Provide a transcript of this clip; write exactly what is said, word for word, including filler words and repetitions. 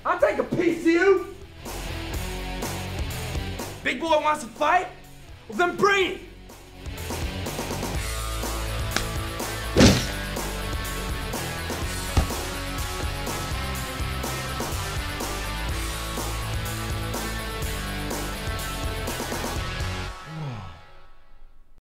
I'll take a piece of you. Big boy wants to fight? Well, then bring it.